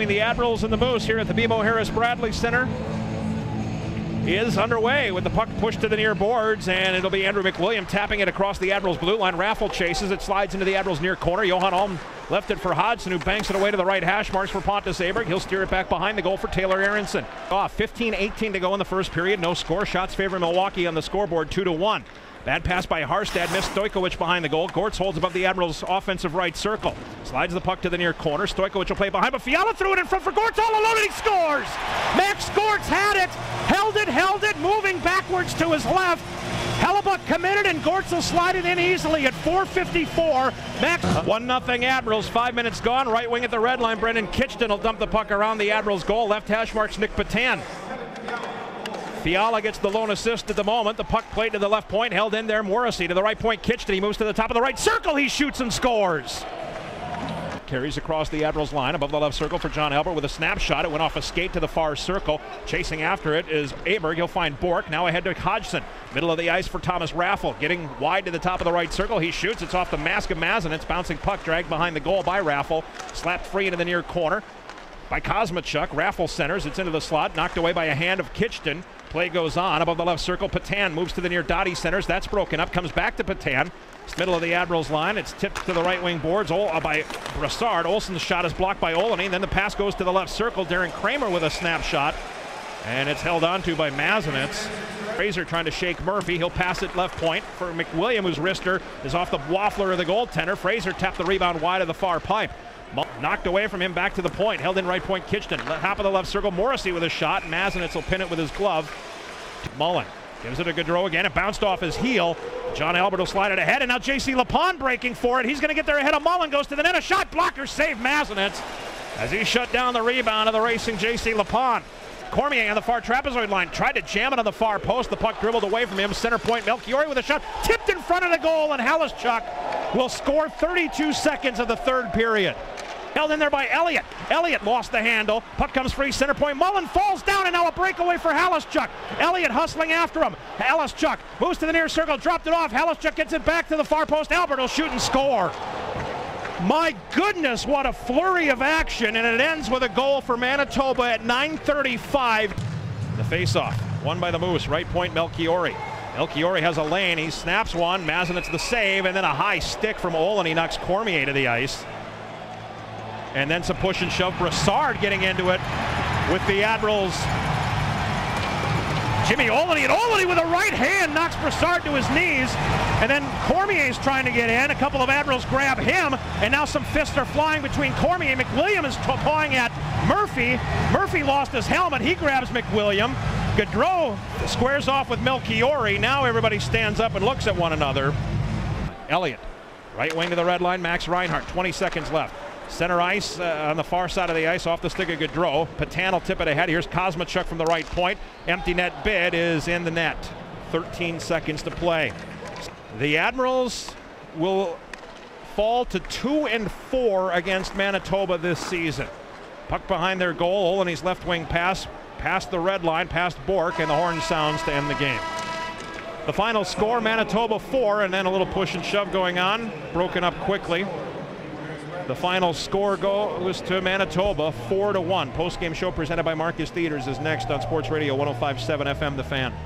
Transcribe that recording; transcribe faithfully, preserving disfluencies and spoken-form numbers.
the Admirals and the Moose here at the B M O Harris Bradley Center is underway with the puck pushed to the near boards, and it'll be Andrew McWilliam tapping it across the Admirals blue line. Raffle chases it, slides into the Admirals near corner. Johan Alm left it for Hodgson, who banks it away to the right hash marks for Pontus Aberg. He'll steer it back behind the goal for Taylor Aronson. Off, fifteen eighteen to go in the first period. No score. Shots favor Milwaukee on the scoreboard, two to one. Bad pass by Harstad, missed Stojkovic behind the goal. Gortz holds above the Admirals' offensive right circle. Slides the puck to the near corner. Stojkovic will play behind, but Fiala threw it in front for Gortz all alone, and he scores! Max Gortz had it, held it, held it, moving backwards to his left. Hellebuyck committed, and Gortz will slide it in easily at four fifty-four. Max, one nothing Admirals, five minutes gone. Right wing at the red line, Brendan Kitchton will dump the puck around the Admirals' goal. Left hash marks Nick Patan. Fiala gets the lone assist at the moment. The puck played to the left point, held in there. Morrissey to the right point. Kitchton, he moves to the top of the right circle. He shoots and scores. Carries across the Admirals line above the left circle for John Albert with a snapshot. It went off a skate to the far circle. Chasing after it is Aberg. He'll find Bork. Now ahead to Hodgson. Middle of the ice for Thomas Raffle. Getting wide to the top of the right circle. He shoots. It's off the mask of Mazanec. Bouncing puck dragged behind the goal by Raffle. Slapped free into the near corner by Kosmachuk. Raffle centers. It's into the slot. Knocked away by a hand of Kitchton. Play goes on above the left circle. Patan moves to the near Dottie centers. That's broken up. Comes back to Patan. It's middle of the Admirals line. It's tipped to the right wing boards Ol uh, by Brassard. Olsen's shot is blocked by Olney. And then the pass goes to the left circle. Darren Kramer with a snapshot. And it's held onto by Mazanec. Fraser trying to shake Murphy. He'll pass it left point for McWilliam, whose wrister is off the waffler of the goaltender. Fraser tapped the rebound wide of the far pipe. Knocked away from him, back to the point. Held in right point Kitchton. Top of the left circle, Morrissey with a shot. Mazanec will pin it with his glove. Mullen gives it to Gaudreau again. It bounced off his heel. John Albert will slide it ahead, and now J C Lapon breaking for it. He's going to get there ahead of Mullen. Goes to the net. A shot blocker save Mazanec as he shut down the rebound of the racing J C Lapon. Cormier on the far trapezoid line tried to jam it on the far post. The puck dribbled away from him. Center point, Melchiori with a shot tipped in front of the goal, and Halischuk will score thirty-two seconds of the third period. Held in there by Elliott. Elliott lost the handle. Puck comes free, center point. Mullen falls down, and now a breakaway for Halischuk. Elliott hustling after him. Halischuk moves to the near circle, dropped it off. Halischuk gets it back to the far post. Albert will shoot and score. My goodness, what a flurry of action, and it ends with a goal for Manitoba at nine thirty-five. The face-off, won by the Moose. Right point, Melchiori. Melchiori has a lane. He snaps one. Mazanec the save, and then a high stick from Olney knocks Cormier to the ice. And then some push and shove. Brassard getting into it with the Admirals. Jimmy Olney, and Olney with a right hand knocks Brassard to his knees. And then Cormier's trying to get in. A couple of Admirals grab him, and now some fists are flying between Cormier. McWilliam is pawing at Murphy. Murphy lost his helmet. He grabs McWilliam. Gaudreau squares off with Melchiori. Now everybody stands up and looks at one another. Elliott, right wing to the red line. Max Reinhart, twenty seconds left. Center ice uh, on the far side of the ice off the stick of Gaudreau. Patan will tip it ahead. Here's Kosmachuk from the right point. Empty net bid is in the net. thirteen seconds to play. The Admirals will fall to two and four against Manitoba this season. Puck behind their goal. Olney's left wing pass past the red line, past Bork, and the horn sounds to end the game. The final score, Manitoba four, and then a little push and shove going on. Broken up quickly. The final score goes to Manitoba, four to one. Post-game show presented by Marcus Theaters is next on Sports Radio one oh five point seven F M, The Fan.